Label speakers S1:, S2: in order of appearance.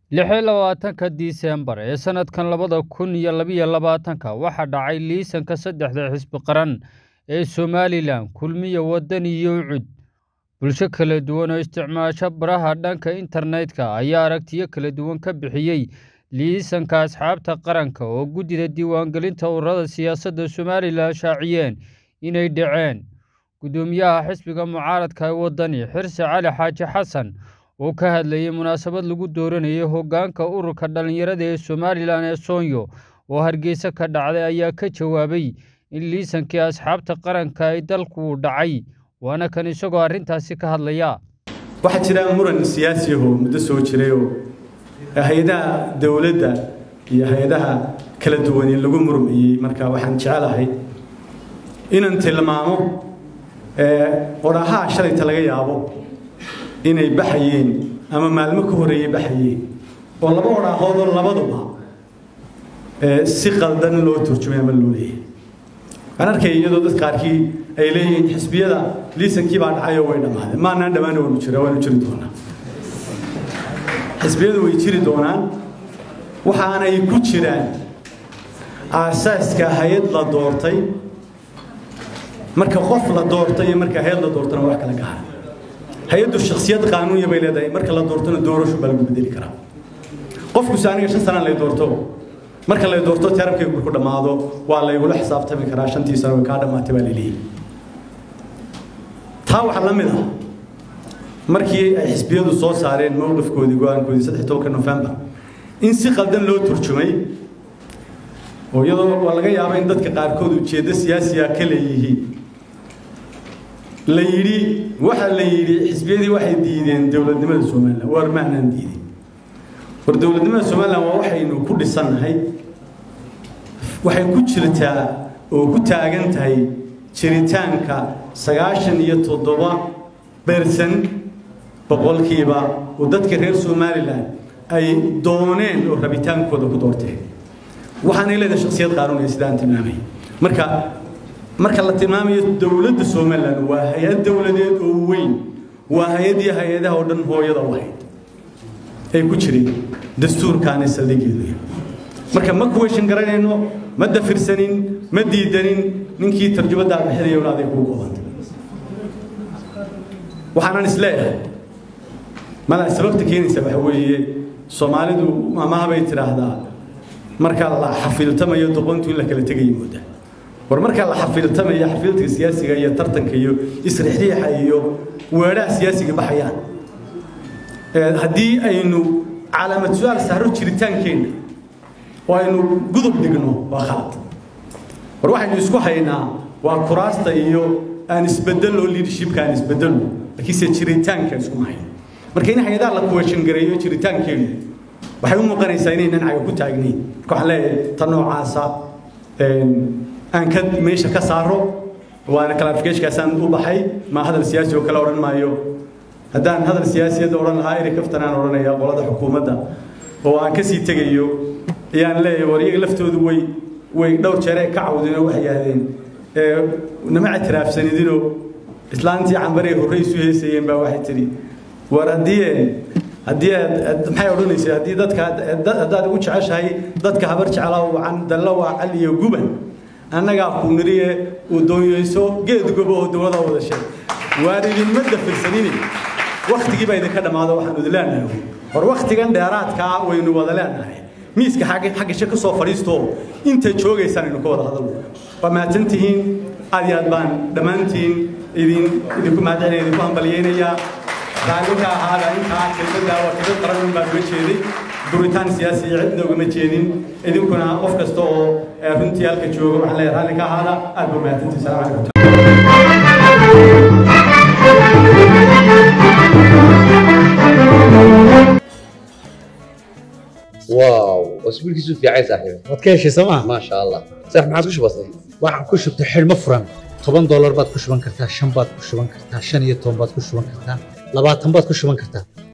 S1: 26 Diseembar ee sanadkan 2022 waxaa dhacay liisanka saddexda xisbi qaran ee Somaliland kulmiye wadan iyo cud bulsho kala duwan oo isticmaasha baraha dhanka internetka ayaa aragtiyo kala duwan ka bixiyay liisanka asxaabta qaranka oo gudida diiwaangelinta ururada siyaasadda Somaliland shaaciyeen inay dhaceen gudoomiyaha xisbiga mucaaradka ee wadani Xirsi Cali Xaaji Xasan oo ka hadlayay munaasabad lagu dooranayay hoggaanka ururka dhalinyarada ee Somaliland ee Soonyo oo Hargeysa ka dhacday ayaa ka jawaabay in liisankii asxaabta qaranka ay dalku dhacay waana kan isagoo arintaasi ka hadlaya
S2: waxa jira muran siyaasi ah oo muddo soo jiray oo hay'adaha dawladda iyo hay'adaha kala duwan lagu murmiyay marka waxaan jecelahay inaan tilmaamo qoraha shalayta laga yaabo inay baxayeen ama maalmo ka horeeyay baxayeen oo laba qorahood oo labaduba si qaldan loo turjumay ama loo leeyahay aan arkay iyadoo dad qaarkii ay leeyihiin xisbiyada liisankii baa dhacay oo way dhamaadeen ma aanan dhamaan oo jiri doonaa xisbiyadu way jiri doonaan waxaana ay ku jiraan aasaaska hay'ad la doortay marka qof la doortay iyo marka hay'ad la doortana wax kala gaar hay'addu shakhsiyad qaanuuniya bay leedahay marka la doortana doorasho baa lagu bedeli karaa qofku saaniga 5 sano la doorto marka la doorto taarikada ku dhamaado waa la igula xisaabtami karaa 5 sano ka dhamaatay baa leeyahay taa waxa la mid ah markii ay xisbiyadu soo saareen mowqifkoodii go'aankoodii 13 November in si qaldan loo turjumay oo iyadoo laga yaabo in dadka qaarkood ujeedo siyaasi ah ka leeyihiin la yiri waxa la yiri xisbiyadii waxay diideen dawladnimada Soomaaliland war ma aanan diidin war dawladnimada Soomaaliland waa waxaynu ku dhisanahay waxay ku jirtaa oo ku taagan tahay jiritaanka 97% boqolkiiba oo dadka reer Soomaaliland ay dooneen oo rabitaankooda ku doorteen waxaan leedahay shakhsiyad qaanuuni sidaan tilmaamay marka la tilmaamayo dawladda Soomaaliland waa hay'ad dawladeed oo weyn waa hay'adaha oo dhan hooyada wahayd ay ku jireen dastuurkaana saldhigeedu marka ma question garanayno ma dafirsanin ma diidanin ninkii tarjumada bixiyay oo adeeg ku qabantay waxaan isleeyahay mala sababta keenaysa waxa weeye Soomaalidu ma habay tiraahdaa marka la xafiltamayo doqontu in la kala tagay moodaa war marka la xafiltamayo xafiltiga siyaasiga iyo tartanka iyo isriixriixa iyo weeraha siyaasiga baxayaan hadii aynu calaamad su'aal saaro jiritaankeena oo aynu gudub dhigno waa khalad war waxaynu isku haynaa waa kuraasta iyo aan isbedelo leadership aan isbedelo laakiin jiritaanka isku hayn marka in hay'adaha la question gareeyo jiritaankeena waxay u muuqanaysaa inaynan caga ku taagnayn waxa leeyahay tan noocaasa aan ka meesha ka saaro waana clarification u baxay ma hadal siyaasi oo kala oran maayo haddaan hadal siyaasiyad oran lahaa iri kaftanaan oranaya qolada xukuumadda oo aan ka sii tagayo ayaan leeyahay wariga laftoodu way dhowr jeer ka cawdeen waxay yaahdeen nama ictiraafsanidino islaantii cambarey horeysu heesayeen baa waxay tiri war hadii maxay odhanaysaa hadii dadka dad ugu jeceshahay dadka habar jeclaa wacan dalla waa cali iyo guban annaga ku niriye oo doonayso geed gobo oo dawladda wada sheeg waaridin madda filsanini waqtigii bay ka dhamaado waxaan u dilaanahay war waqtigan dheeraadka waynu wada leenahay miiska xagga shaqo soo fariisto inta joogaysan inuu ka wada hadalno waa maatantihiin aad baan dhamaantiin idinku maadacnay idinku hambalyeynaya daalka hada inta kelmadda waa ka qaran baa uga jeeday duritaan siyaasi cidna uga jeedin idinkuna qof kasta oo runtii halka jooga waxa la yiraahdaa ka hada aad baa maatantii salaam alaykum
S3: واو اسبوع كيسو في عيسى صاحبي
S4: wadkeeshi sama
S3: ما شاء الله صح ما عاد كش بسيط
S4: waxaan ku shubtay xilmo furan $10 baad ku shuban kartaa 5 baad ku shuban kartaa 15 baad ku shuban kartaa 20 baad ku shuban kartaa